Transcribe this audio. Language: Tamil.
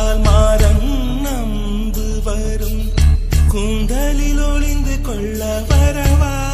பார்த்தால் மாறன் நம்பு வரும் கூந்தலில் ஒளிந்து கொள்ள வரவா